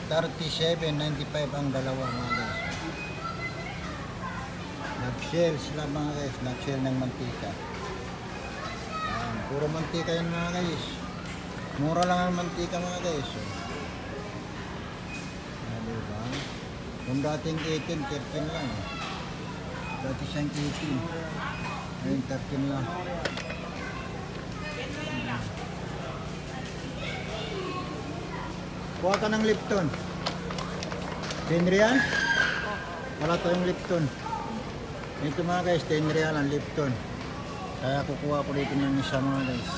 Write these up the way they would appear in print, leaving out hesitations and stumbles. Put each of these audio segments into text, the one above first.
37.95 ang dalawa mga guys. Nag-shell sila mga guys, nag-shell ng mantika. Ayan, puro mantika yan mga guys. Mura lang ang mantika mga guys. Ayan, diba? Kung dating 18, 13 lang. Dati siyang 18. Ngayon 13 lang. Kuha ka ng Lipton. 10 real? Wala tayong Lipton. Ito mga guys, 10 real ang Lipton. Kaya kukuha ko dito ng isa mga guys.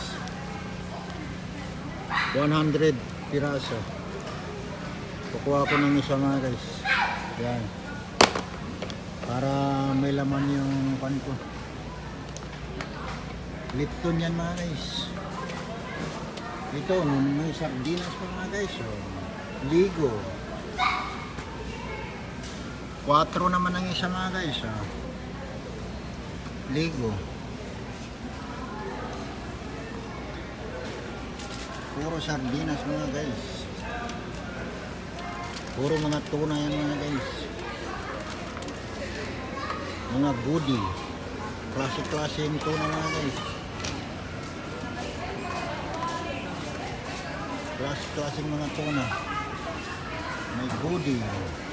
100 piraso. Kukuha ko ng isa mga guys. Yan. Para may laman yung pan ko. Lipton yan mga guys. Ito, may sardinas pa mga guys. So, ligo. 4 naman ang isa mga guys. Ligo. Puro sardinas mga guys. Puro mga tuna yan mga guys. Mga goodie. Klase-klase yung tuna mga guys. Klase-klase mga tuna. May goodie.